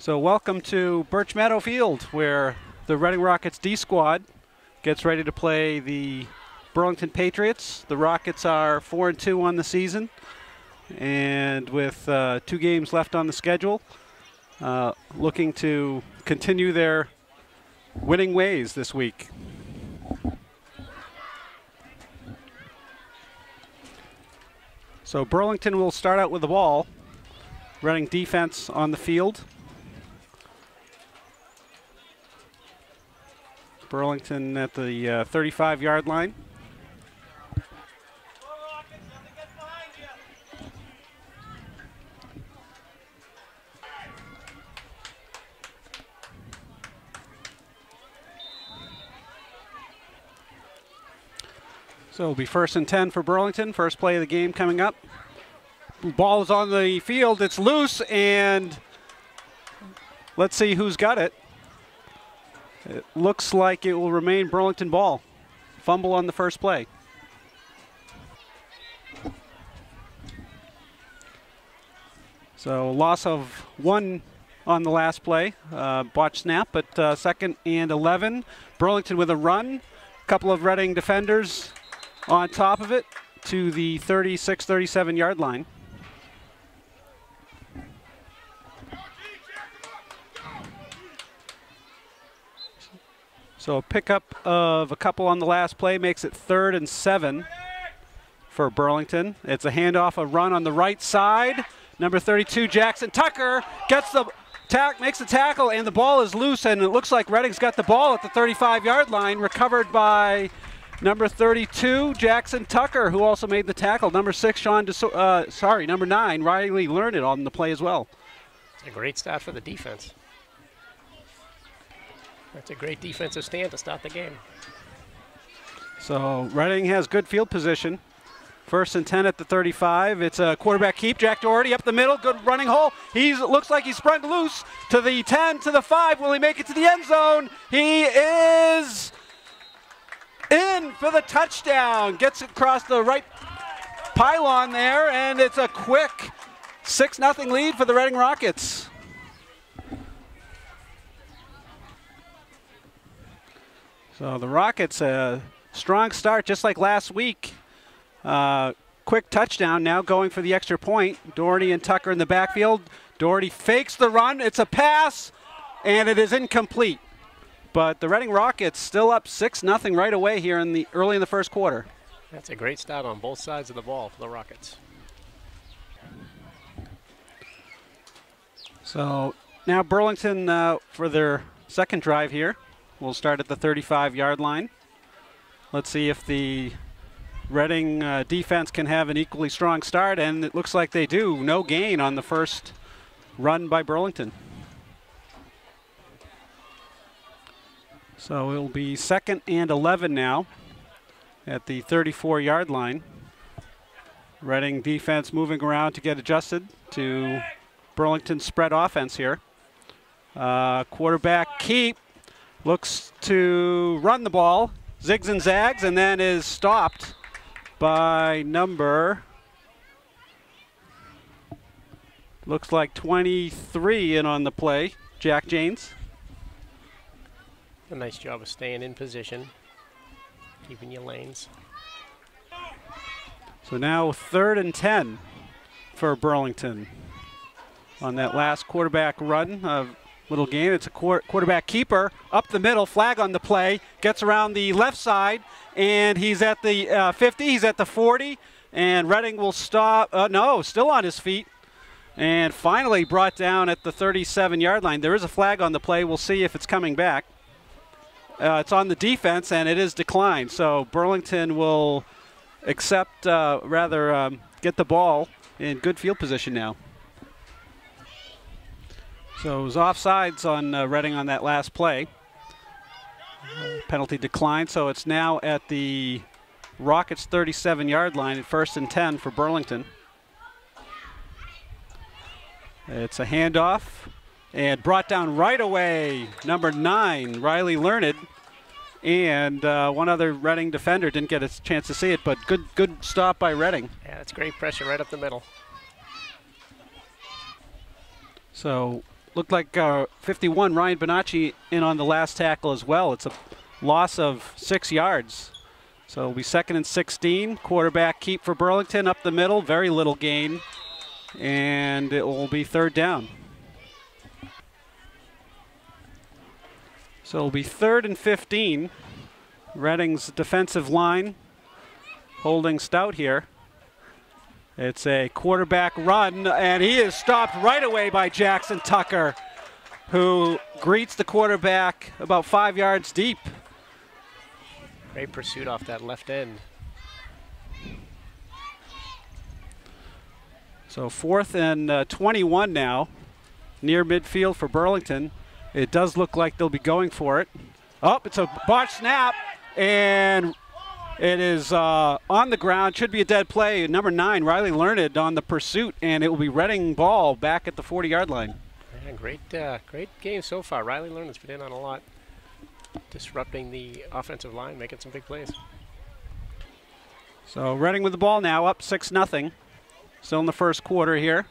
So welcome to Birch Meadow Field, where the Reading Rockets D squad gets ready to play the Burlington Patriots. The Rockets are 4-2 on the season, and with 2 games left on the schedule, looking to continue their winning ways this week. So Burlington will start out with the ball. Reading defense on the field. Burlington at the 35-yard line. So it'll be 1st and 10 for Burlington. First play of the game coming up. Ball is on the field. It's loose, and let's see who's got it. It looks like it will remain Burlington ball. Fumble on the first play. So loss of 1 on the last play. Botch snap, but 2nd and 11. Burlington with a run. A couple of Reading defenders on top of it to the 36, 37-yard line. So a pickup of a couple on the last play makes it 3rd and 7 for Burlington. It's a handoff, a run on the right side. Number 32, Jackson Tucker, gets the makes the tackle, and the ball is loose, and it looks like Reading's got the ball at the 35-yard line, recovered by number 32, Jackson Tucker, who also made the tackle. Number 6, number 9, Riley Learned on the play as well. It's a great start for the defense. That's a great defensive stand to start the game. So Reading has good field position. 1st and 10 at the 35. It's a quarterback keep. Jack Doherty up the middle. Good running hole. Looks like he sprung loose to the 10, to the 5. Will he make it to the end zone? He is in for the touchdown. Gets it across the right pylon there, and it's a quick 6-0 lead for the Reading Rockets. So the Rockets, a strong start just like last week. Quick touchdown now going for the extra point. Doherty and Tucker in the backfield. Doherty fakes the run. It's a pass, and it is incomplete. But the Reading Rockets still up 6-0 right away here early in the first quarter. That's a great start on both sides of the ball for the Rockets. So now Burlington for their second drive here. We'll start at the 35-yard line. Let's see if the Reading defense can have an equally strong start, and it looks like they do. No gain on the first run by Burlington. So it'll be 2nd and 11 now at the 34-yard line. Reading defense moving around to get adjusted to Burlington's spread offense here. Quarterback keep. Looks to run the ball, zigs and zags, and then is stopped by number, looks like 23 in on the play, Jack Janes. A nice job of staying in position, keeping your lanes. So now 3rd and 10 for Burlington on that last quarterback run. Little game. It's a quarterback keeper up the middle, flag on the play, gets around the left side, and he's at the 50, he's at the 40, and Reading will stop. No, still on his feet, and finally brought down at the 37-yard line. There is a flag on the play. We'll see if it's coming back. It's on the defense, and it is declined. So Burlington will get the ball in good field position now. So it was offsides on Reading on that last play. Penalty declined, so it's now at the Rockets' 37-yard line at 1st and 10 for Burlington. It's a handoff and brought down right away. Number 9, Riley Learned, and one other Reading defender didn't get a chance to see it, but good stop by Reading. Yeah, that's great pressure right up the middle. So looked like 51, Ryan Bonacci, in on the last tackle as well. It's a loss of 6 yards. So it'll be 2nd and 16. Quarterback keep for Burlington up the middle. Very little gain. And it will be 3rd down. So it'll be 3rd and 15. Reading's defensive line holding stout here. It's a quarterback run, and he is stopped right away by Jackson Tucker, who greets the quarterback about 5 yards deep. Great pursuit off that left end. So 4th and 21 now, near midfield for Burlington. It does look like they'll be going for it. Oh, it's a botched snap, and it is on the ground. Should be a dead play. Number 9, Riley Learned, on the pursuit, and it will be Reading ball back at the 40-yard line. Yeah, great game so far. Riley Learned's been in on a lot, disrupting the offensive line, making some big plays. So Reading with the ball now, up 6-0. Still in the first quarter here.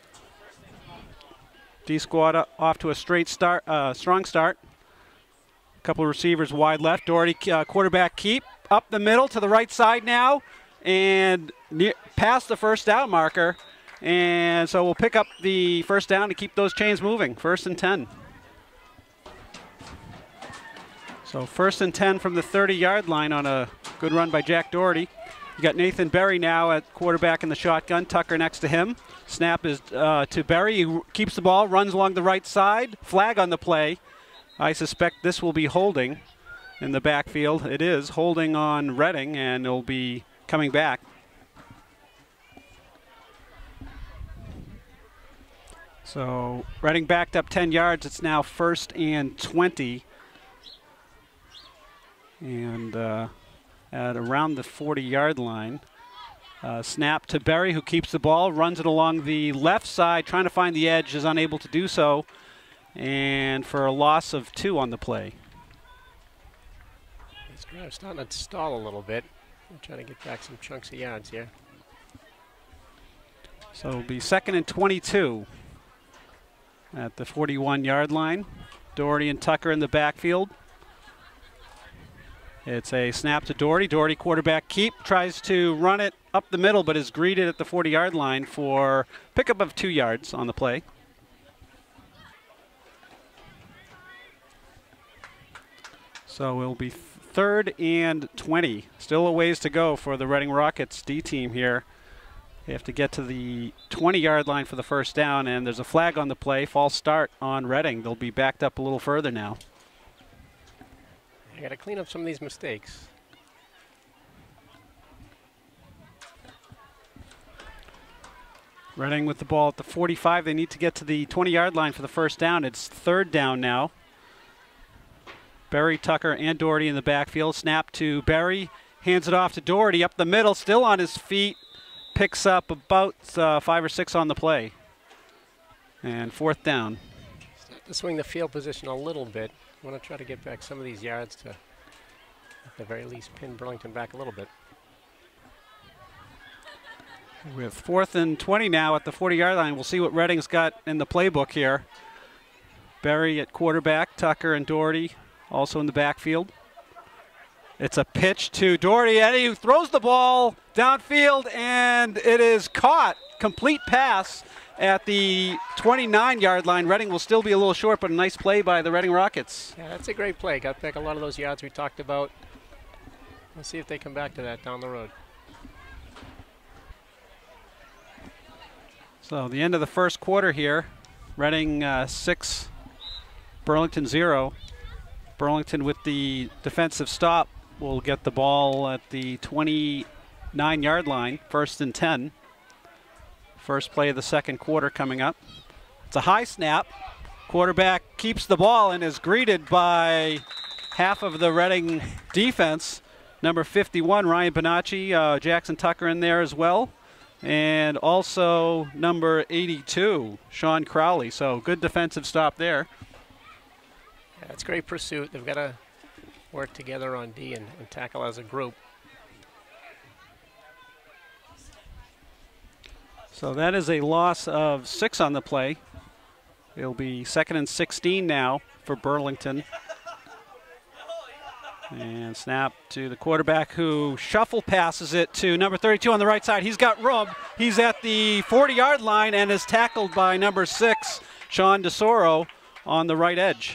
D-squad off to a strong start. A couple of receivers wide left. Doherty quarterback keep up the middle to the right side now, and past the first down marker. And so we'll pick up the first down to keep those chains moving. 1st and 10. So 1st and 10 from the 30-yard line on a good run by Jack Doherty. You got Nathan Berry now at quarterback in the shotgun. Tucker next to him. Snap is to Berry, who keeps the ball, runs along the right side. Flag on the play. I suspect this will be holding in the backfield. It is holding on Reading, and it'll be coming back. So Reading backed up 10 yards. It's now 1st and 20. And at around the 40-yard line. Snap to Berry, who keeps the ball, runs it along the left side, trying to find the edge, is unable to do so. And for a loss of 2 on the play. This drive's starting to stall a little bit. I'm trying to get back some chunks of yards here. So it'll be 2nd and 22 at the 41-yard line. Doherty and Tucker in the backfield. It's a snap to Doherty. Doherty quarterback keep, tries to run it up the middle, but is greeted at the 40-yard line for pickup of 2 yards on the play. So it'll be 3rd and 20. Still a ways to go for the Reading Rockets D team here. They have to get to the 20-yard line for the first down, and there's a flag on the play. False start on Reading. They'll be backed up a little further now. I got to clean up some of these mistakes. Reading with the ball at the 45. They need to get to the 20-yard line for the first down. It's 3rd down now. Berry, Tucker, and Doherty in the backfield. Snap to Berry. Hands it off to Doherty up the middle. Still on his feet. Picks up about 5 or 6 on the play. And 4th down. Start to swing the field position a little bit. I want to try to get back some of these yards to, at the very least, pin Burlington back a little bit. With 4th and 20 now at the 40-yard line, we'll see what Reading's got in the playbook here. Berry at quarterback, Tucker and Doherty also in the backfield. It's a pitch to Doherty, and he throws the ball downfield, and it is caught. Complete pass at the 29-yard line. Reading will still be a little short, but a nice play by the Reading Rockets. Yeah, that's a great play. Got back a lot of those yards we talked about. Let's see if they come back to that down the road. So the end of the first quarter here. Reading 6, Burlington 0. Burlington with the defensive stop will get the ball at the 29-yard line, 1st and 10. First play of the second quarter coming up. It's a high snap. Quarterback keeps the ball and is greeted by half of the Reading defense. Number 51, Ryan Bonacci, Jackson Tucker in there as well. And also number 82, Sean Crowley. So good defensive stop there. Yeah, it's great pursuit. They've got to work together on D and tackle as a group. So that is a loss of 6 on the play. It'll be 2nd and 16 now for Burlington. And snap to the quarterback who shuffle passes it to number 32 on the right side. He's got room. He's at the 40-yard line and is tackled by number 6, Sean DeSoro, on the right edge.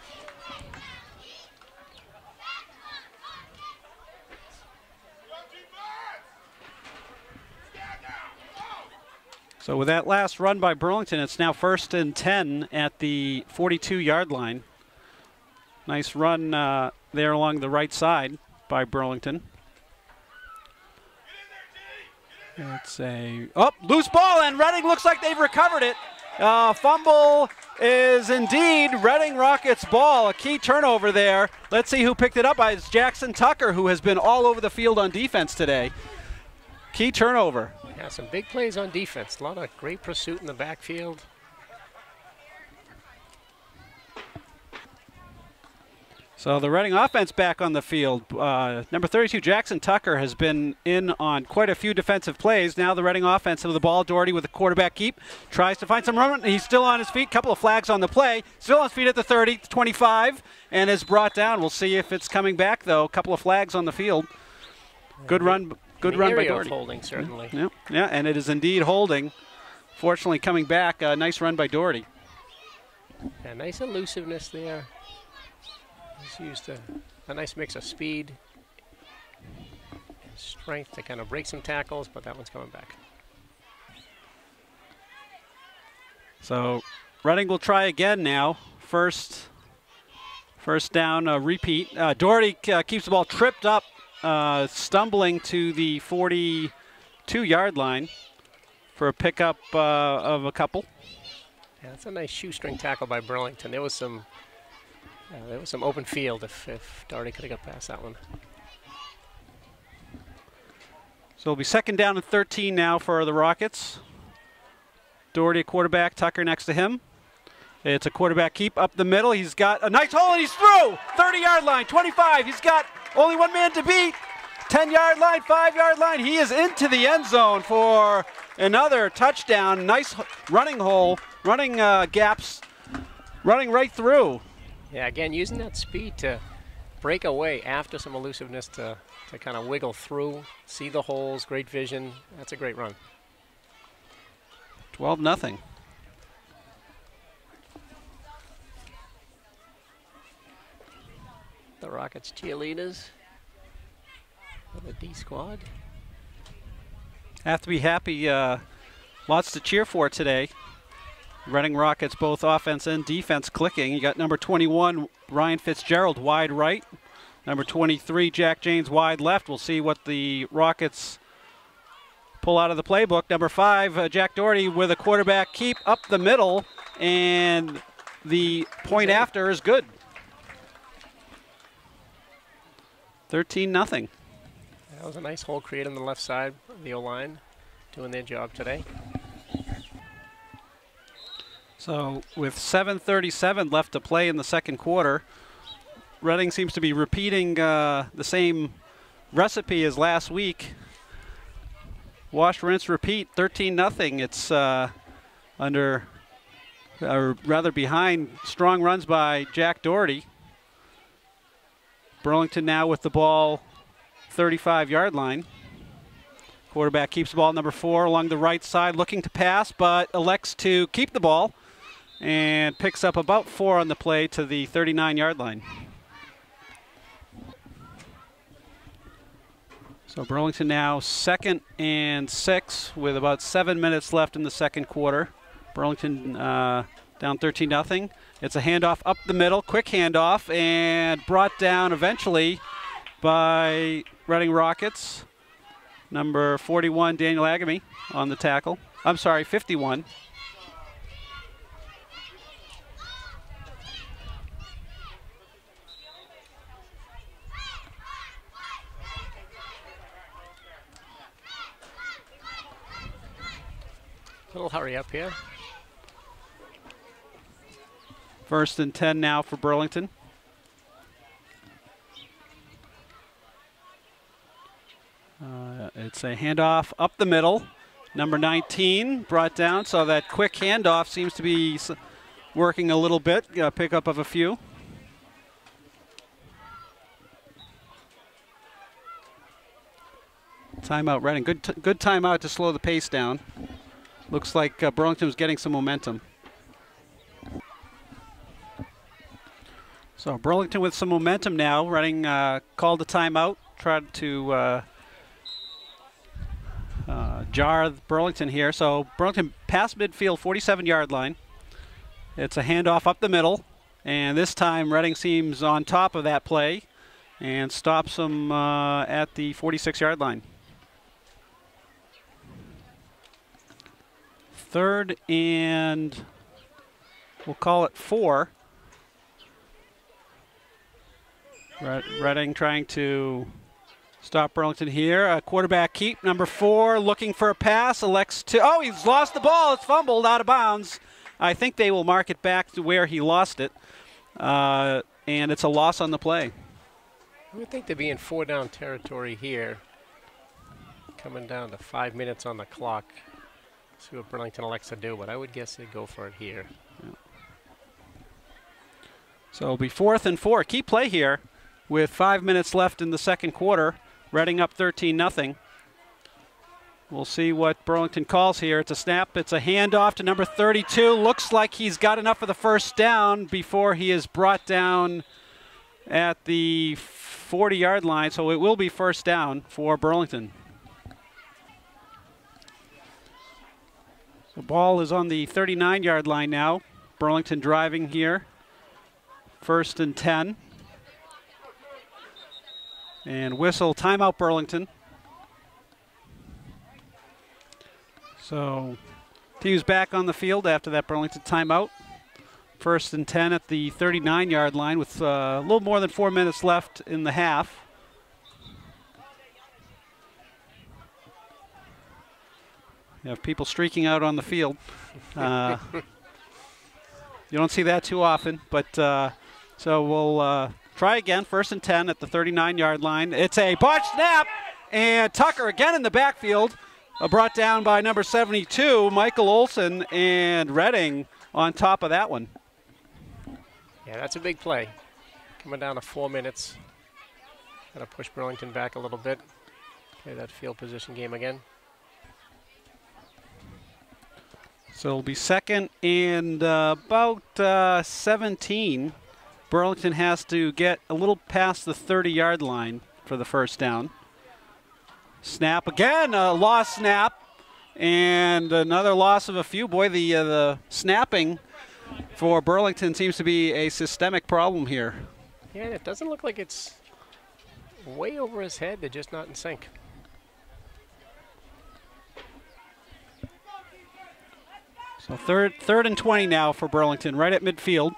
So with that last run by Burlington, it's now 1st and 10 at the 42-yard line. Nice run there along the right side by Burlington. It's a loose ball, and Reading looks like they've recovered it. Fumble is indeed Reading Rockets' ball. A key turnover there. Let's see who picked it up. It's Jackson Tucker, who has been all over the field on defense today. Key turnover. Yeah, some big plays on defense. A lot of great pursuit in the backfield. So the Reading offense back on the field. Number 32, Jackson Tucker, has been in on quite a few defensive plays. Now the Reading offense with the ball. Doherty with a quarterback keep. Tries to find some room. He's still on his feet. Couple of flags on the play. Still on his feet at the 30, 25, and is brought down. We'll see if it's coming back, though. Couple of flags on the field. Good run. Good run by Doherty. Holding, certainly. Yeah, and it is indeed holding. Fortunately, coming back, nice run by Doherty. Yeah, nice elusiveness there. He's used a nice mix of speed and strength to kind of break some tackles, but that one's coming back. So Reading will try again now. First down, repeat. Doherty keeps the ball tripped up, stumbling to the 42-yard line for a pickup of a couple. Yeah, that's a nice shoestring tackle by Burlington. There was some open field if Doherty could have got past that one. So it'll be 2nd down and 13 now for the Rockets. Doherty, quarterback, Tucker next to him. It's a quarterback keep up the middle. He's got a nice hole, and he's through. 30-yard line, 25. He's got only one man to beat. 10-yard line, 5-yard line. He is into the end zone for another touchdown. Nice running hole, running gaps, running right through. Yeah, again, using that speed to break away after some elusiveness to kind of wiggle through, see the holes, great vision. That's a great run. 12-0. The Rockets cheerleaders for the D squad. Have to be happy. Lots to cheer for today. Reading Rockets, both offense and defense, clicking. You got number 21, Ryan Fitzgerald, wide right. Number 23, Jack James, wide left. We'll see what the Rockets pull out of the playbook. Number 5, Jack Doherty with a quarterback keep up the middle, and the point after is good. 13-0. That was a nice hole created on the left side of the O-line, doing their job today. So with 7:37 left to play in the second quarter, Reading seems to be repeating the same recipe as last week. Wash, rinse, repeat, 13-0. It's under, or rather behind, strong runs by Jack Doherty. Burlington now with the ball, 35-yard line. Quarterback keeps the ball, number 4, along the right side, looking to pass, but elects to keep the ball and picks up about 4 on the play to the 39-yard line. So Burlington now 2nd and 6 with about 7 minutes left in the second quarter. Burlington down 13-0. It's a handoff up the middle, quick handoff, and brought down eventually by Reading Rockets. Number 41, Daniel Agamy, on the tackle. I'm sorry, 51. A little hurry up here. 1st and 10 now for Burlington. It's a handoff up the middle. Number 19 brought down, so that quick handoff seems to be working a little bit, pickup of a few. Timeout Reading. Good timeout to slow the pace down. Looks like Burlington was getting some momentum. So Burlington with some momentum now. Reading called a timeout, tried to jar Burlington here. So Burlington past midfield, 47-yard line. It's a handoff up the middle, and this time Reading seems on top of that play and stops them at the 46-yard line. 3rd and we'll call it 4. Reading trying to stop Burlington here. A quarterback keep, number 4, looking for a pass, elects to, oh, he's lost the ball. It's fumbled out of bounds. I think they will mark it back to where he lost it, and it's a loss on the play. I would think they'd be in 4-down territory here, coming down to 5 minutes on the clock. See what Burlington elects to do, but I would guess they'd go for it here. Yeah. So it'll be 4th and 4. Key play here with 5 minutes left in the second quarter. Reading up 13-0. We'll see what Burlington calls here. It's a snap. It's a handoff to number 32. Looks like he's got enough for the first down before he is brought down at the 40-yard line. So it will be first down for Burlington. The ball is on the 39-yard line now. Burlington driving here. 1st and 10. And whistle, timeout Burlington. So team's back on the field after that Burlington timeout. 1st and 10 at the 39-yard line with a little more than 4 minutes left in the half. You have people streaking out on the field. You don't see that too often, but so we'll try again. 1st and 10 at the 39-yard line. It's a botched snap, and Tucker again in the backfield, brought down by number 72, Michael Olson, and Reading on top of that one. Yeah, that's a big play. Coming down to 4 minutes. Got to push Burlington back a little bit. Play that field position game again. So it'll be 2nd and about 17. Burlington has to get a little past the 30-yard line for the first down. Snap again, a lost snap, and another loss of a few. Boy, the snapping for Burlington seems to be a systemic problem here. Yeah, it doesn't look like it's way over his head. They're just not in sync. So third and 20 now for Burlington, right at midfield.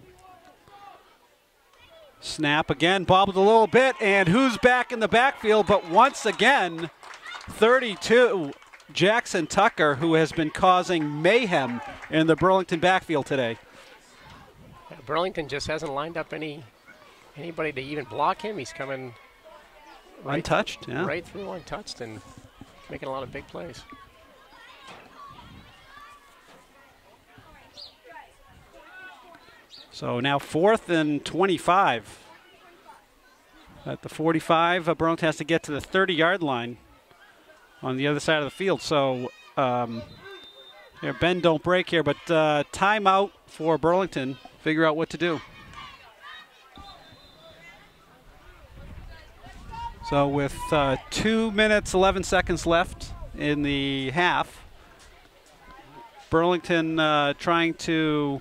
Snap again, bobbled a little bit, and who's back in the backfield? But once again, 32, Jackson Tucker, who has been causing mayhem in the Burlington backfield today. Yeah, Burlington just hasn't lined up anybody to even block him. He's coming untouched, yeah. Right through untouched and making a lot of big plays. So now 4th and 25. At the 45, Burlington has to get to the 30-yard line on the other side of the field. So here, bend don't break here, but timeout for Burlington. Figure out what to do. So with 2 minutes, 11 seconds left in the half, Burlington trying to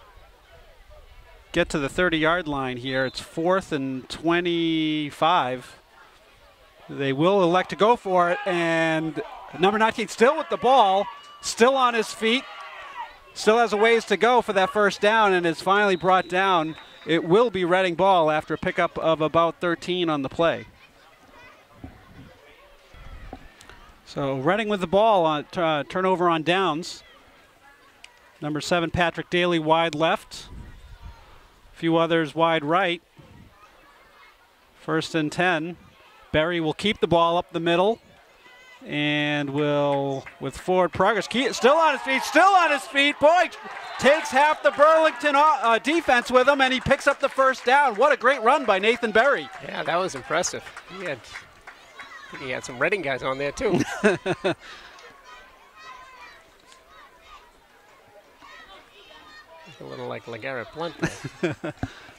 get to the 30-yard line here. It's 4th and 25. They will elect to go for it, and number 19 still with the ball, still on his feet, still has a ways to go for that first down, and is finally brought down. It will be Reading ball after a pickup of about 13 on the play. So Reading with the ball on turnover on downs. Number 7, Patrick Daly, wide left. Few others wide right. 1st and 10. Berry will keep the ball up the middle. and will, with forward progress, still on his feet, boy, takes half the Burlington defense with him, and he picks up the first down. What a great run by Nathan Berry. Yeah, that was impressive. He had some Reading guys on there, too. A little like LeGarrette Blount there.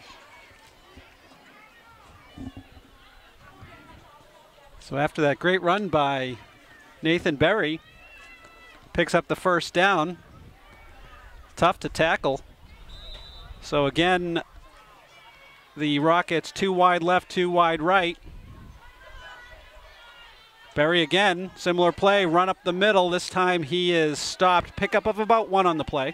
So after that great run by Nathan Berry, picks up the first down. Tough to tackle. So again, the Rockets 2 wide left, 2 wide right. Berry again, similar play, run up the middle. This time he is stopped. Pickup of about 1 on the play.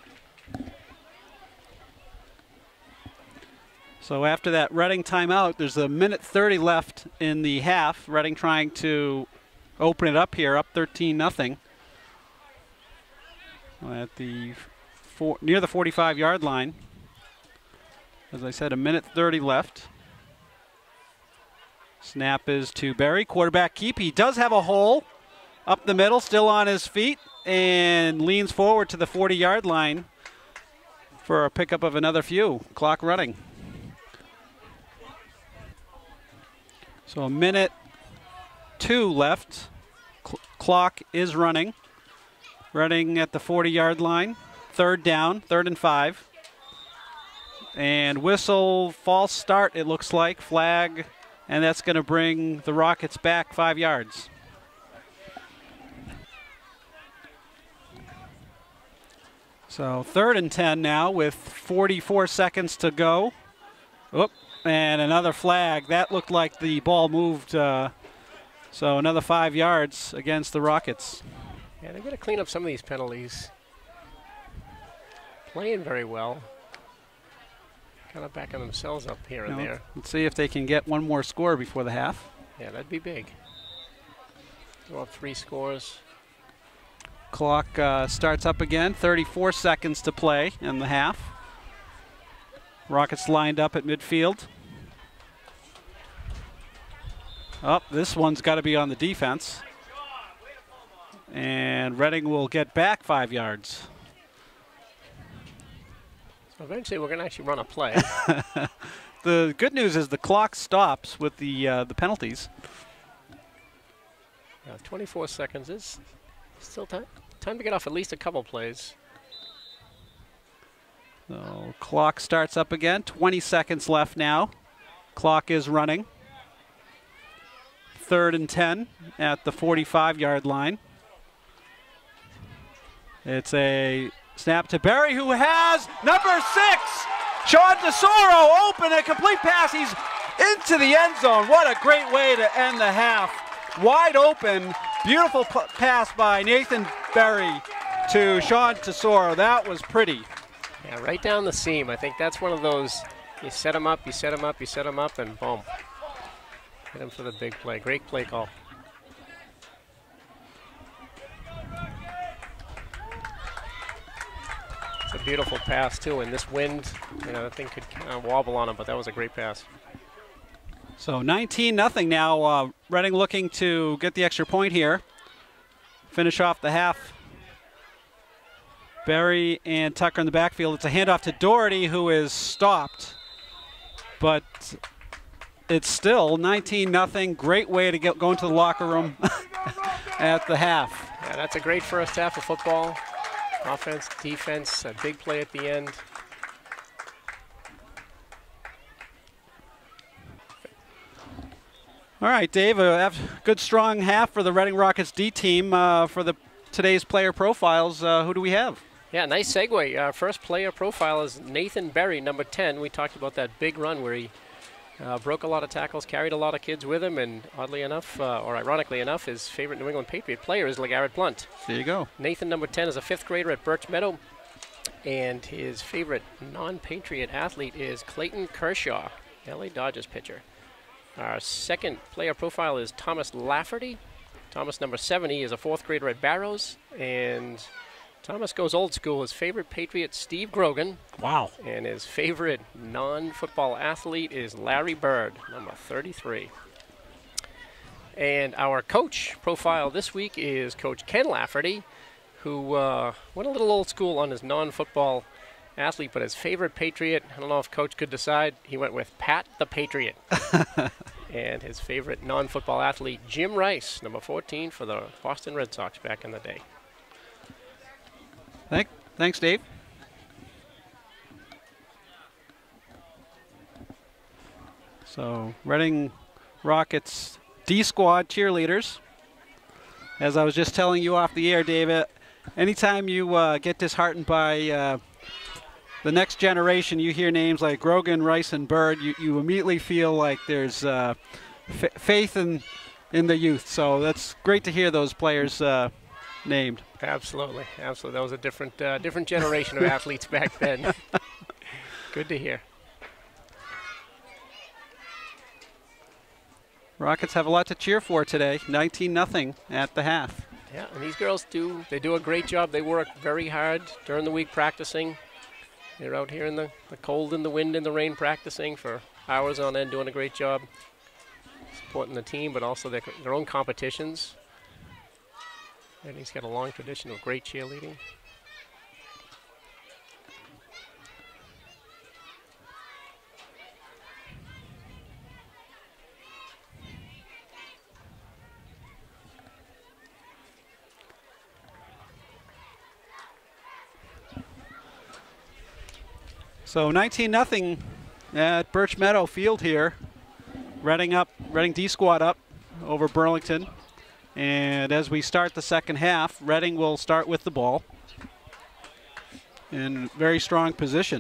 So after that Reading timeout, there's a minute 30 left in the half. Reading trying to open it up here, up 13-0. At the near the 45-yard line. As I said, a minute 30 left. Snap is to Berry. Quarterback keep. He does have a hole up the middle, still on his feet, and leans forward to the 40-yard line for a pickup of another few. Clock running. So a minute 2 left. Clock is running. Reading at the 40-yard line. 3rd down, 3rd and 5. And whistle, false start, it looks like. Flag, and that's going to bring the Rockets back 5 yards. So 3rd and 10 now with 44 seconds to go. Oop, and another flag. That looked like the ball moved. So another 5 yards against the Rockets. Yeah, they've got to clean up some of these penalties. Playing very well. Kind of backing themselves up here and there. Let's see if they can get one more score before the half. Yeah, that'd be big. Go up 3 scores. Clock starts up again. 34 seconds to play in the half. Rockets lined up at midfield. Oh, this one's got to be on the defense. And Reading will get back 5 yards. So eventually we're going to actually run a play. The good news is the clock stops with the penalties. 24 seconds is still time to get off at least a couple plays. So clock starts up again. 20 seconds left now. Clock is running. 3rd and 10 at the 45-yard line. It's a snap to Berry, who has number 6, Sean Tesoro, open, a complete pass. He's into the end zone. What a great way to end the half. Wide open, beautiful pass by Nathan Berry to Sean Tesoro. That was pretty. Yeah, right down the seam. I think that's one of those, you set him up, you set him up, you set him up, and boom. Hit him for the big play. Great play call. It's a beautiful pass, too. In this wind, that thing could kind of wobble on him, but that was a great pass. So 19-0 now. Reading looking to get the extra point here. Finish off the half. Berry and Tucker in the backfield. It's a handoff to Doherty, who is stopped. But it's still 19-0. Great way to go into the locker room at the half. Yeah, that's a great first half of football. Offense, defense, a big play at the end. All right, Dave, a good strong half for the Reading Rockets D team. For today's player profiles, who do we have? Yeah, nice segue. Our first player profile is Nathan Berry, number 10. We talked about that big run where he broke a lot of tackles, carried a lot of kids with him, and oddly enough, or ironically enough, his favorite New England Patriot player is LeGarrette Blount. There you go. Nathan, number 10, is a 5th grader at Birch Meadow, and his favorite non-Patriot athlete is Clayton Kershaw, LA Dodgers pitcher. Our second player profile is Thomas Lafferty. Thomas, number 70, is a 4th grader at Barrows, and Thomas goes old school. His favorite Patriot, Steve Grogan. Wow. And his favorite non-football athlete is Larry Bird, number 33. And our coach profile this week is Coach Ken Lafferty, who went a little old school on his non-football athlete, but his favorite Patriot, I don't know if Coach could decide, he went with Pat the Patriot. And his favorite non-football athlete, Jim Rice, number 14 for the Boston Red Sox back in the day. Thanks, Dave. So, Reading Rockets D squad cheerleaders. As I was just telling you off the air, David, anytime you get disheartened by the next generation, you hear names like Grogan, Rice, and Bird, you immediately feel like there's faith in the youth. So that's great to hear those players named. Absolutely. That was a different generation of athletes back then. Good to hear. Rockets have a lot to cheer for today. 19-0 at the half. Yeah, and these girls do a great job. They work very hard during the week practicing. They're out here in the cold and the wind and the rain practicing for hours on end, doing a great job supporting the team, but also their own competitions. Reading's got a long tradition of great cheerleading. So 19-0 at Birch Meadow Field here. Reading D squad up over Burlington. And as we start the second half, Reading will start with the ball in very strong position.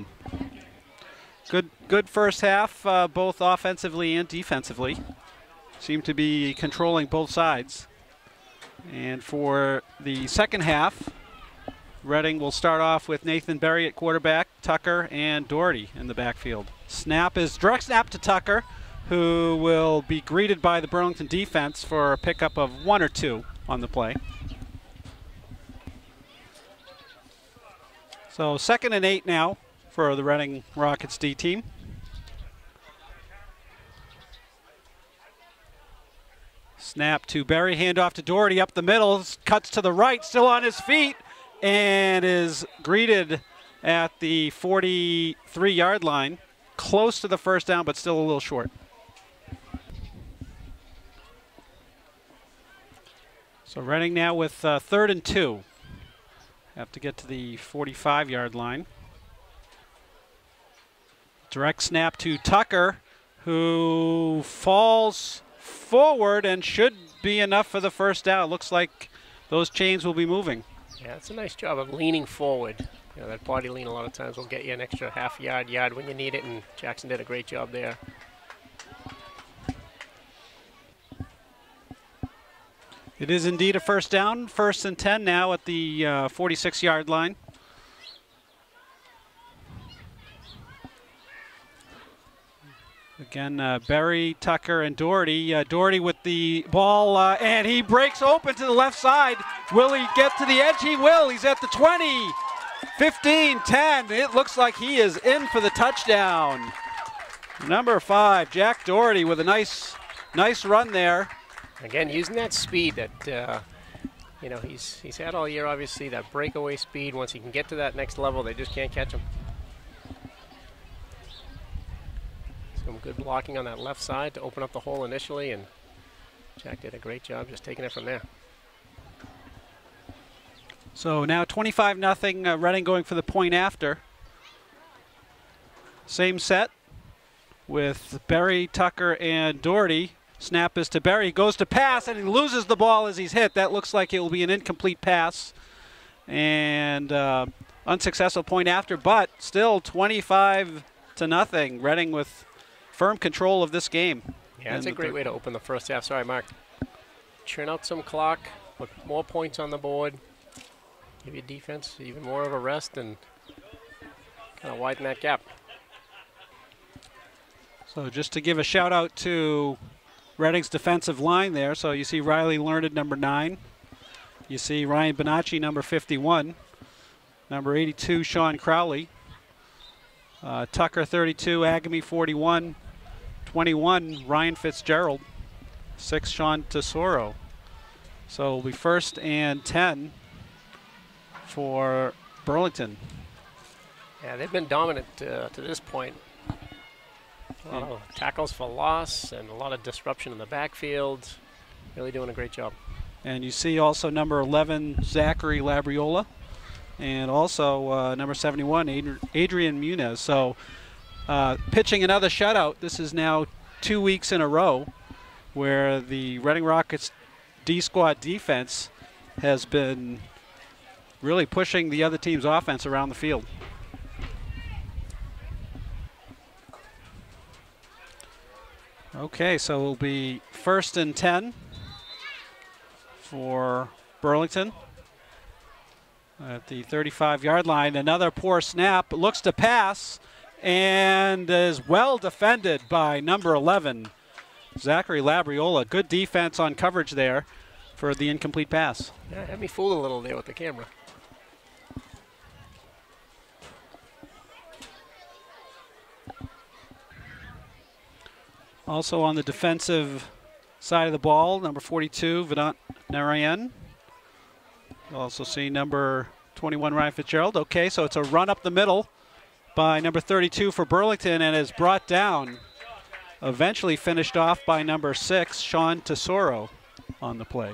Good first half, both offensively and defensively. Seem to be controlling both sides. And for the second half, Reading will start off with Nathan Berry at quarterback, Tucker and Doherty in the backfield. Direct snap to Tucker, who will be greeted by the Burlington defense for a pickup of 1 or 2 on the play. So 2nd and 8 now for the Reading Rockets D team. Snap to Berry, handoff to Doherty up the middle, cuts to the right, still on his feet, and is greeted at the 43-yard line, close to the first down, but still a little short. So Reading now with 3rd and 2. Have to get to the 45-yard line. Direct snap to Tucker, who falls forward and should be enough for the first down. Looks like those chains will be moving. Yeah, it's a nice job of leaning forward. You know, that body lean a lot of times will get you an extra half yard when you need it, and Jackson did a great job there. It is indeed a first down, 1st and 10 now at the 46-yard line. Again, Berry, Tucker, and Doherty. Doherty with the ball, and he breaks open to the left side. Will he get to the edge? He will. He's at the 20, 15, 10. It looks like he is in for the touchdown. Number 5, Jack Doherty with a nice run there. Again, using that speed that you know he's had all year. Obviously, that breakaway speed. Once he can get to that next level, they just can't catch him. Some good blocking on that left side to open up the hole initially, and Jack did a great job just taking it from there. So now 25-0, Reading going for the point after. Same set with Berry, Tucker, and Doherty. Snap is to Berry, goes to pass, and he loses the ball as he's hit. That looks like it will be an incomplete pass. And unsuccessful point after, but still 25-0. Reading with firm control of this game. Yeah, that's a great way to open the first half. Sorry, Mark. Churn out some clock, put more points on the board, give your defense even more of a rest, and kind of widen that gap. So just to give a shout out to Reading's defensive line there. So you see Riley Learned, number 9. You see Ryan Bonacci, number 51. Number 82, Sean Crowley. Tucker, 32. Agami, 41. 21, Ryan Fitzgerald. 6, Sean Tesoro. So it'll be 1st and 10 for Burlington. Yeah, they've been dominant to this point. A lot of tackles for loss and a lot of disruption in the backfield. Really doing a great job. And you see also number 11, Zachary Labriola, and also number 71, Adrian Muniz. So pitching another shutout. This is now 2 weeks in a row where the Reading Rockets D-squad defense has been really pushing the other team's offense around the field. Okay, so it'll be 1st and 10 for Burlington at the 35-yard line. Another poor snap, looks to pass, and is well defended by number 11, Zachary Labriola. Good defense on coverage there for the incomplete pass. Yeah, had me fooled a little there with the camera. Also on the defensive side of the ball, number 42, Vedant Narayan. Also see number 21, Ryan Fitzgerald. Okay, so it's a run up the middle by number 32 for Burlington, and is brought down, eventually finished off by number 6, Sean Tesoro, on the play.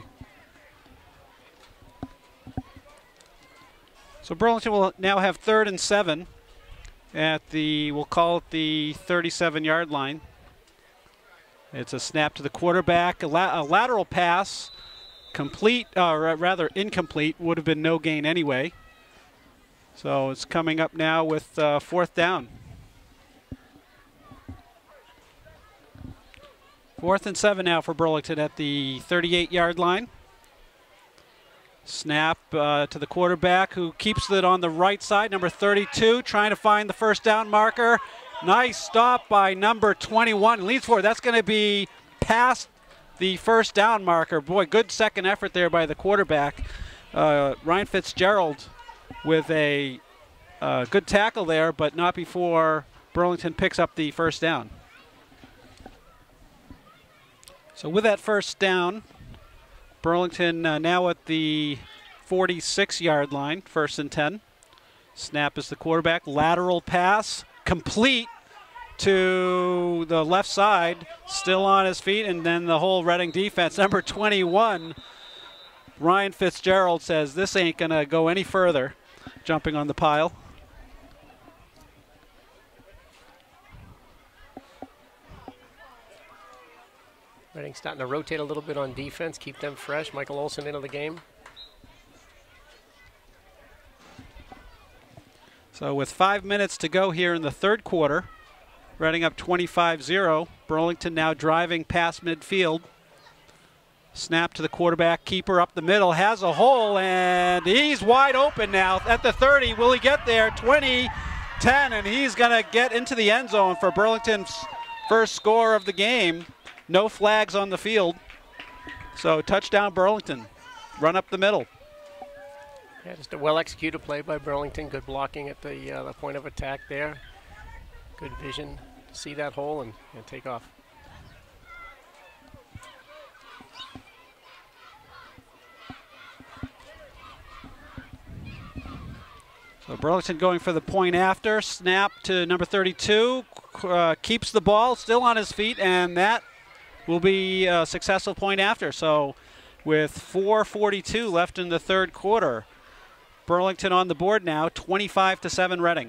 So Burlington will now have 3rd and 7 at the, we'll call it the 37-yard line. It's a snap to the quarterback, a lateral pass, complete, rather incomplete, would have been no gain anyway. So it's coming up now with 4th down. 4th and 7 now for Burlington at the 38-yard line. Snap to the quarterback, who keeps it on the right side, number 32, trying to find the 1st down marker. Nice stop by number 21. Leads forward. That's going to be past the 1st down marker. Boy, good second effort there by the quarterback. Ryan Fitzgerald with a good tackle there, but not before Burlington picks up the 1st down. So with that 1st down, Burlington now at the 46-yard line, 1st and 10. Snap is the quarterback. Lateral pass, complete to the left side, still on his feet, and then the whole Reading defense. Number 21, Ryan Fitzgerald, says this ain't going to go any further, jumping on the pile. Reading starting to rotate a little bit on defense, keep them fresh. Michael Olson into the game. So with 5 minutes to go here in the 3rd quarter, Reading up 25-0. Burlington now driving past midfield. Snap to the quarterback, keeper up the middle, has a hole, and he's wide open now at the 30. Will he get there? 20-10, and he's going to get into the end zone for Burlington's first score of the game. No flags on the field. So touchdown Burlington. Run up the middle. Yeah, just a well-executed play by Burlington. Good blocking at the point of attack there. Good vision to see that hole and take off. So Burlington going for the point after. Snap to number 32. Keeps the ball still on his feet, and that will be a successful point after. So with 4:42 left in the 3rd quarter, Burlington on the board now, 25-7 Reading.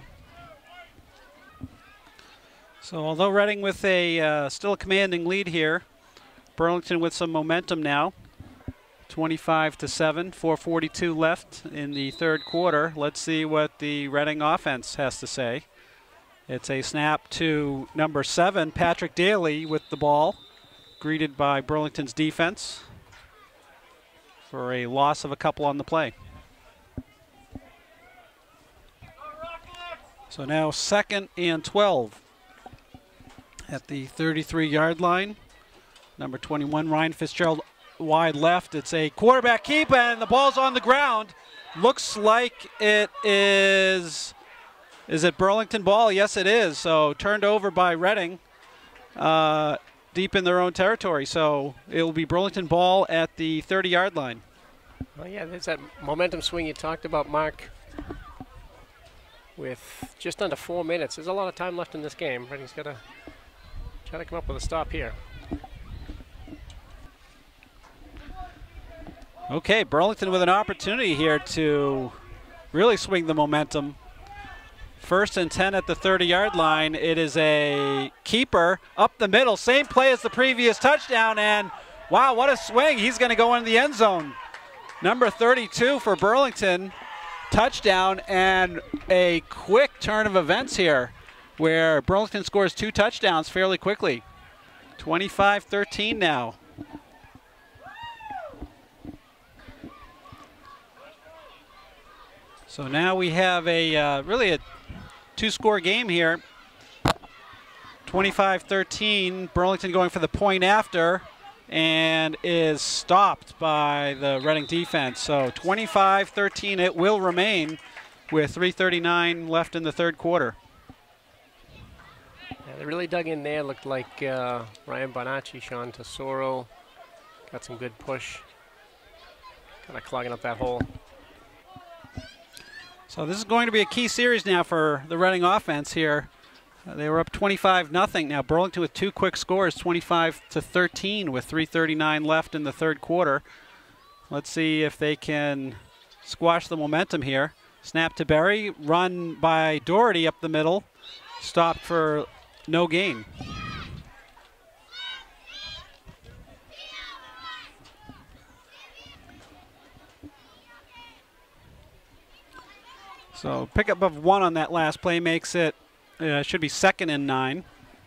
So although Reading with a still a commanding lead here, Burlington with some momentum now, 25-7, 4:42 left in the 3rd quarter. Let's see what the Reading offense has to say. It's a snap to number 7, Patrick Daly, with the ball, greeted by Burlington's defense for a loss of a couple on the play. So now 2nd and 12 at the 33-yard line. Number 21, Ryan Fitzgerald, wide left. It's a quarterback keep, and the ball's on the ground. Looks like it is it Burlington ball? Yes, it is. So turned over by Reading. deep in their own territory. So it will be Burlington ball at the 30-yard line. Well, yeah, there's that momentum swing you talked about, Mark. With just under 4 minutes, there's a lot of time left in this game. Reading's got to try to come up with a stop here. Okay, Burlington with an opportunity here to really swing the momentum. 1st and 10 at the 30-yard line. It is a keeper up the middle. Same play as the previous touchdown, and wow, what a swing. He's going to go into the end zone. Number 32 for Burlington. Touchdown, and a quick turn of events here where Burlington scores 2 touchdowns fairly quickly. 25-13 now. So now we have a really a 2-score game here. 25-13, Burlington going for the point after, and is stopped by the Reading defense. So 25-13 it will remain with 3:39 left in the third quarter. Yeah, they really dug in there. Looked like Ryan Bonacci, Sean Tesoro got some good push. Kind of clogging up that hole. So this is going to be a key series now for the Reading offense here. They were up 25-0. Now Burlington with 2 quick scores, 25-13 with 3:39 left in the third quarter. Let's see if they can squash the momentum here. Snap to Berry, run by Doherty up the middle, stopped for no gain. So pickup of 1 on that last play makes it should be 2nd and 9.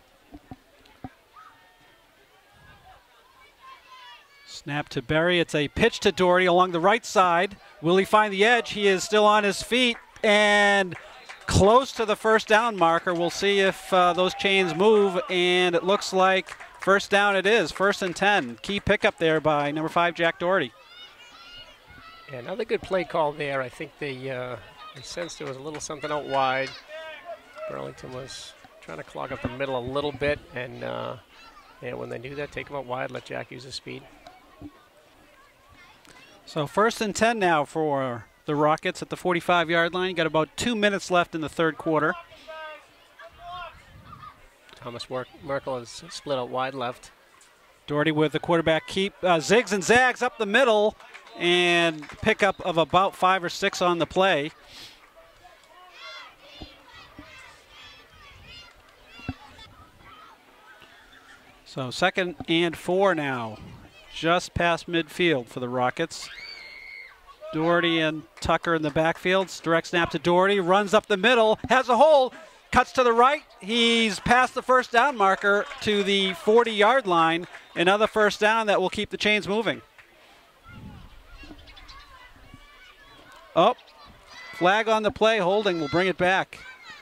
Snap to Berry. It's a pitch to Doherty along the right side. Will he find the edge? He is still on his feet and close to the first down marker. We'll see if those chains move, and it looks like first down it is. 1st and 10. Key pickup there by number 5, Jack Doherty. Yeah, another good play call there. I think they sensed there was a little something out wide. Burlington was trying to clog up the middle a little bit, and when they do that, take them out wide, let Jack use his speed. So 1st and 10 now for the Rockets at the 45-yard line. You got about 2 minutes left in the third quarter. Thomas Merkel is split out wide left. Doherty with the quarterback keep. Zigs and zags up the middle, and pickup of about 5 or 6 on the play. So 2nd and 4 now, just past midfield for the Rockets. Doherty and Tucker in the backfields. Direct snap to Doherty, runs up the middle, has a hole, cuts to the right. He's past the first down marker to the 40-yard line. Another first down that will keep the chains moving. Oh, flag on the play, holding will bring it back.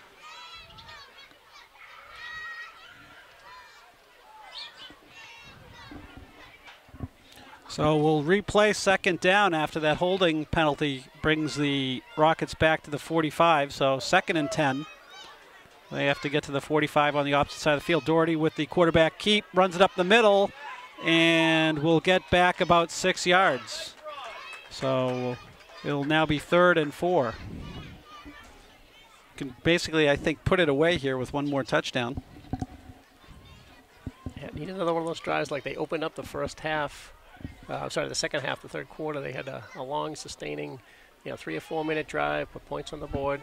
So we'll replay 2nd down after that holding penalty brings the Rockets back to the 45. So 2nd and 10. They have to get to the 45 on the opposite side of the field. Doherty with the quarterback keep, runs it up the middle, and will get back about 6 yards. So it'll now be 3rd and 4. Can basically, I think, put it away here with 1 more touchdown. Yeah, need another one of those drives like they opened up the first half. The second half, the third quarter, they had a long, sustaining, 3 or 4 minute drive, put points on the board.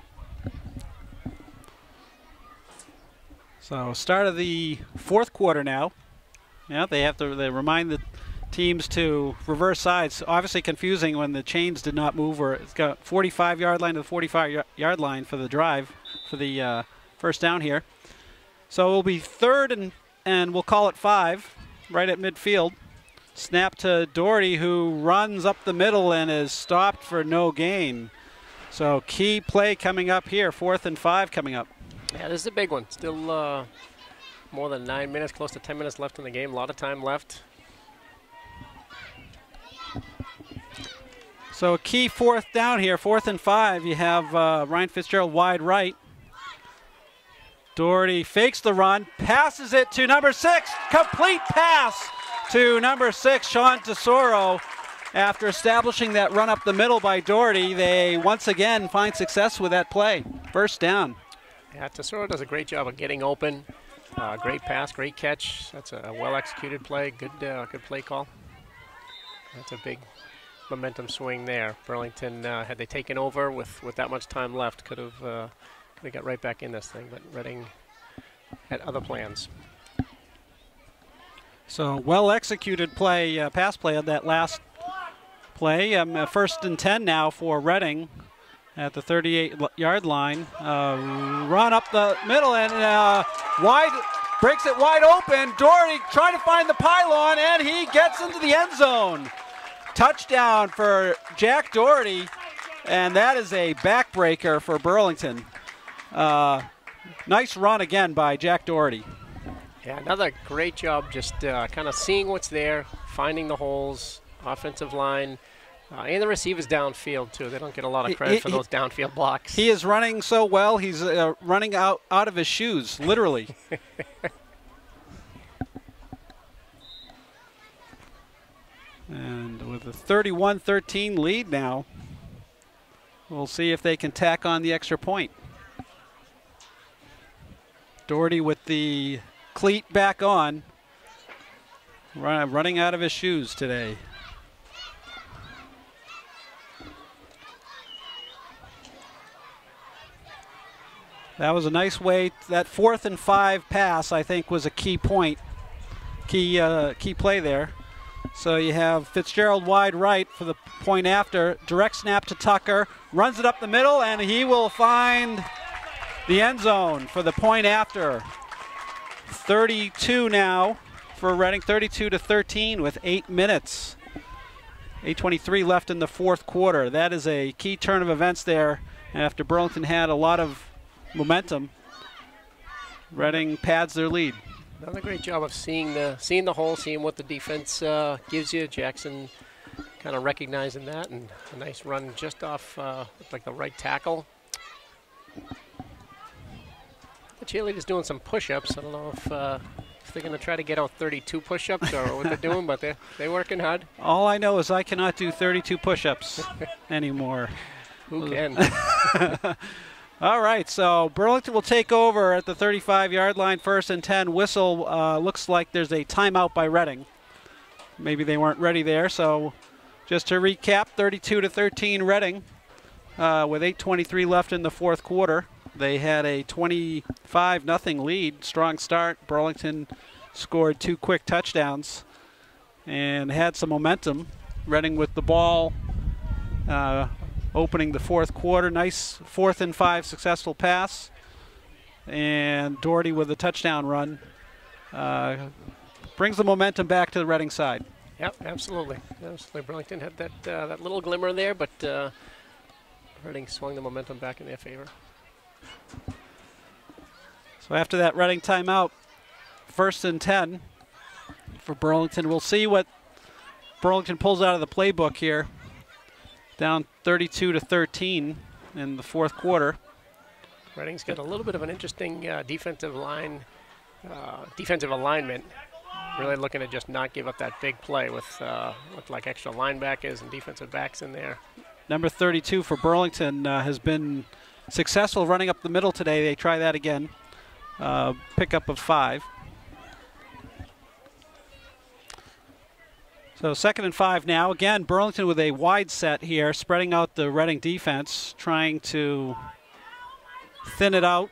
So start of the fourth quarter now. Yeah, they remind the teams to reverse sides. Obviously confusing when the chains did not move, or it's got 45-yard line to the 45-yard line for the drive for the first down here. So it will be 3rd and we'll call it 5 right at midfield. Snap to Doherty, who runs up the middle and is stopped for no gain. So key play coming up here, 4th and 5 coming up. Yeah, this is a big one. Still more than 9 minutes, close to 10 minutes left in the game. A lot of time left. So a key 4th down here, 4th and 5. You have Ryan Fitzgerald wide right. Doherty fakes the run, passes it to number 6. Complete pass to number 6, Sean Tesoro. After establishing that run up the middle by Doherty, they once again find success with that play. First down. Yeah, Tesoro does a great job of getting open. Great pass, great catch. That's a well-executed play. Good play call. That's a big momentum swing there. Burlington, had they taken over with that much time left, could have got right back in this thing, but Reading had other plans. So well-executed play, pass play on that last play. First and 10 now for Reading at the 38-yard line. Run up the middle and wide, breaks it wide open. Doherty trying to find the pylon, and he gets into the end zone. Touchdown for Jack Doherty, and that is a backbreaker for Burlington. Nice run again by Jack Doherty. Yeah, another great job just kind of seeing what's there, finding the holes, offensive line, and the receivers downfield too. They don't get a lot of credit for those downfield blocks. He is running so well, he's running out of his shoes, literally. And with a 31-13 lead now, we'll see if they can tack on the extra point. Doherty with the cleat back on, running out of his shoes today. That was a nice way. That 4th and 5 pass, I think, was a key point, key play there. So you have Fitzgerald wide right for the point after. Direct snap to Tucker. Runs it up the middle, and he will find the end zone for the point after. 32 now for Reading, 32-13 with 8 minutes. 8:23 left in the fourth quarter. That is a key turn of events there. After Burlington had a lot of momentum, Reading pads their lead. Another great job of seeing the hole, seeing what the defense gives you. Jackson kind of recognizing that, and a nice run just off like the right tackle. The cheerleaders doing some push-ups. I don't know if they're going to try to get out 32 push-ups or what they're doing, but they're working hard. All I know is I cannot do 32 push-ups anymore. Who can? All right, so Burlington will take over at the 35-yard line, 1st and 10. Whistle, looks like there's a timeout by Reading. Maybe they weren't ready there, so just to recap, 32-13 Reading with 8:23 left in the fourth quarter. They had a 25-0 lead, strong start. Burlington scored 2 quick touchdowns and had some momentum. Reading with the ball opening the fourth quarter. Nice 4th and 5 successful pass. And Doherty with a touchdown run brings the momentum back to the Reading side. Yep, absolutely. Burlington had that little glimmer there, but Reading swung the momentum back in their favor. So after that Reading timeout, 1st and 10 for Burlington. We'll see what Burlington pulls out of the playbook here. Down 32-13 in the fourth quarter. Reading's got a little bit of an interesting defensive alignment. Really looking to just not give up that big play with like extra linebackers and defensive backs in there. Number 32 for Burlington has been successful running up the middle today. They try that again. Pickup of 5. So 2nd and 5 now. Again, Burlington with a wide set here, spreading out the Reading defense, trying to thin it out.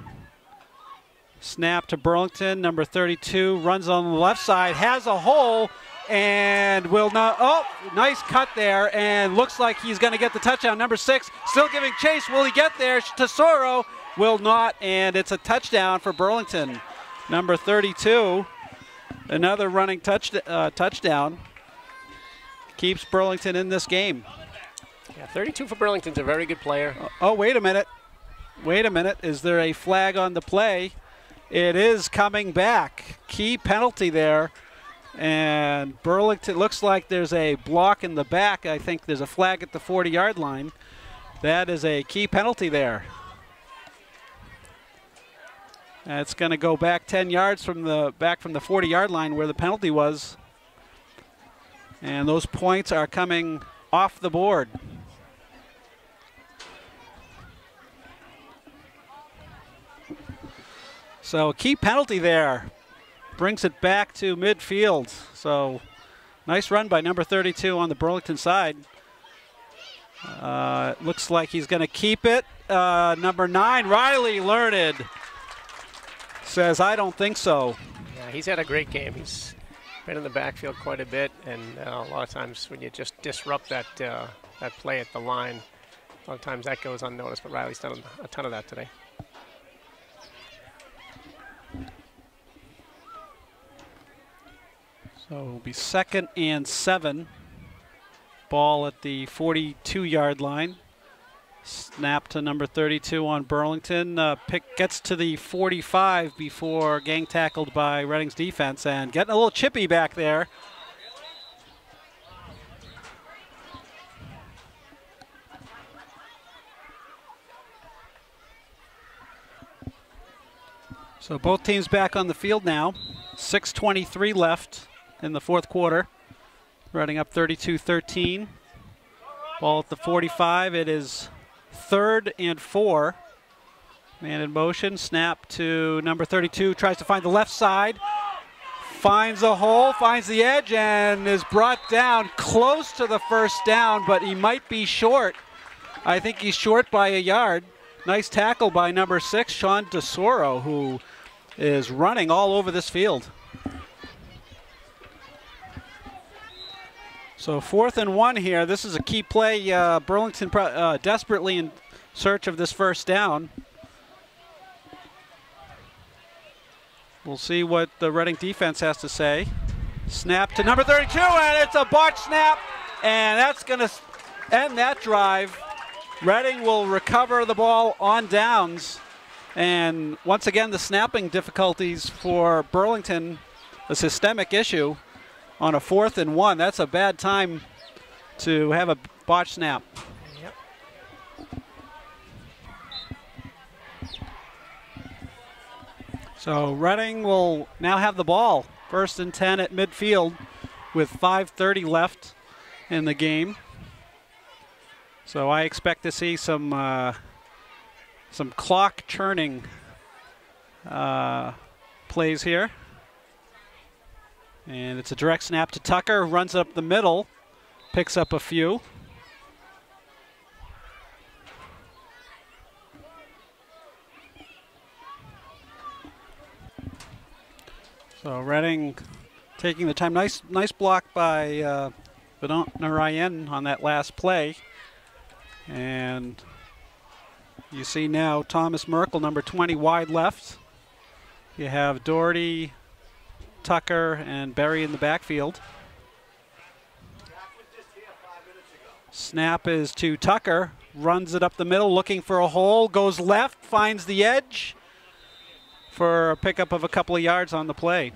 Snap to Burlington, number 32, runs on the left side, has a hole, and will not, oh, nice cut there, and looks like he's going to get the touchdown. Number 6, still giving chase. Will he get there? Tesoro will not, and it's a touchdown for Burlington. Number 32, another running touchdown. Keeps Burlington in this game. Yeah, 32 for Burlington's a very good player. Oh, wait a minute. Wait a minute. Is there a flag on the play? It is coming back. Key penalty there. And Burlington, looks like there's a block in the back. I think there's a flag at the 40-yard line. That is a key penalty there. It's going to go back 10 yards from the 40-yard line where the penalty was. And those points are coming off the board. So a key penalty there. Brings it back to midfield. So nice run by number 32 on the Burlington side. Looks like he's going to keep it. Number 9, Riley Learned, says, I don't think so. Yeah, he's had a great game. He's been in the backfield quite a bit, and a lot of times when you just disrupt that play at the line, a lot of times that goes unnoticed, but Riley's done a ton of that today. So it'll be 2nd and 7. Ball at the 42-yard line. Snap to number 32 on Burlington. Gets to the 45 before gang tackled by Reading's defense, and getting a little chippy back there. So both teams back on the field now. 6:23 left in the fourth quarter. Reading up 32-13. Ball at the 45. It is 3rd and 4. Man in motion. Snap to number 32. Tries to find the left side. Finds a hole. Finds the edge and is brought down close to the first down, but he might be short. I think he's short by a yard. Nice tackle by number 6, Sean Tesoro, who is running all over this field. So 4th and 1 here. This is a key play. Burlington desperately in search of this first down. We'll see what the Reading defense has to say. Snap to number 32, and it's a botch snap, and that's going to end that drive. Reading will recover the ball on downs, and once again the snapping difficulties for Burlington, a systemic issue. On a 4th and 1, that's a bad time to have a botch snap. Yep. So Reading will now have the ball. 1st and 10 at midfield with 5:30 left in the game. So I expect to see some clock churning plays here. And it's a direct snap to Tucker, runs up the middle, picks up a few. So Reading taking the time. Nice block by Vedant Narayan on that last play. And you see now Thomas Merkel, number 20, wide left. You have Doherty, Tucker, and Berry in the backfield. Snap is to Tucker, runs it up the middle, looking for a hole, goes left, finds the edge for a pickup of a couple of yards on the play.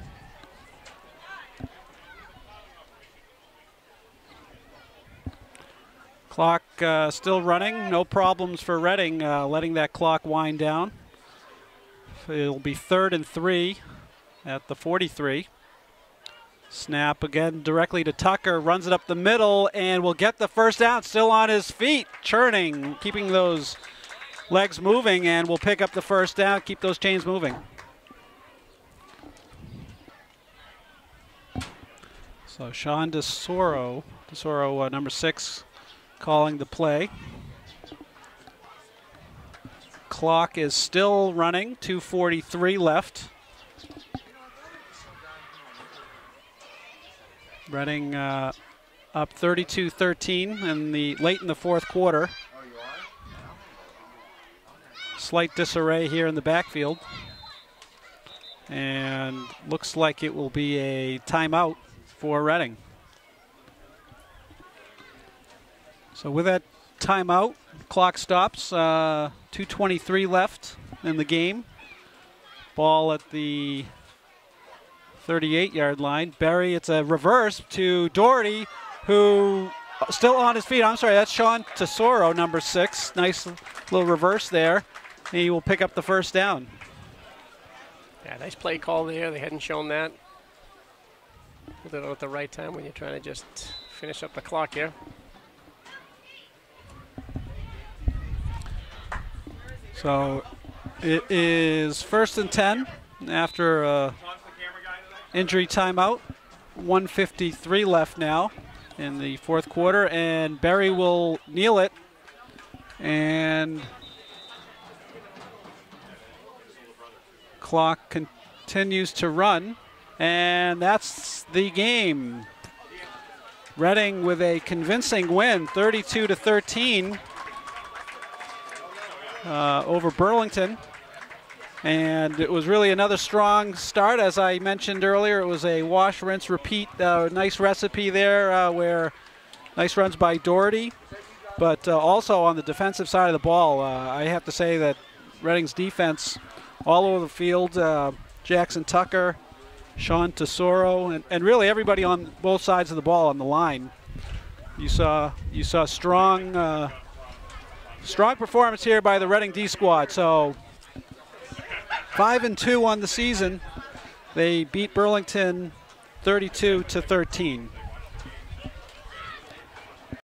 Clock still running, no problems for Reading, letting that clock wind down. It'll be 3rd and 3 at the 43. Snap again directly to Tucker, runs it up the middle, and will get the first down, still on his feet, churning, keeping those legs moving, and will pick up the first down, keep those chains moving. So Sean Tesoro, number 6, calling the play. Clock is still running, 2:43 left. Reading up 32-13 late in the fourth quarter. Slight disarray here in the backfield. And looks like it will be a timeout for Reading. So with that timeout, clock stops. 2:23 left in the game. Ball at the 38-yard line. Berry, it's a reverse to Doherty, who still on his feet. I'm sorry, that's Sean Tesoro, number 6. Nice little reverse there. He will pick up the first down. Yeah, nice play call there. They hadn't shown that. Pulled it out at the right time when you're trying to just finish up the clock here. So it is 1st and 10 after injury timeout. 1:53 left now in the fourth quarter, and Berry will kneel it, and clock continues to run, and that's the game. Reading with a convincing win, 32-13 over Burlington. And it was really another strong start. As I mentioned earlier, it was a wash, rinse, repeat. Nice recipe there where nice runs by Doherty. But also on the defensive side of the ball, I have to say that Reading's defense all over the field, Jackson Tucker, Sean Tesoro, and really everybody on both sides of the ball on the line. You saw strong performance here by the Reading D squad. So 5-2 on the season. They beat Burlington 32-13.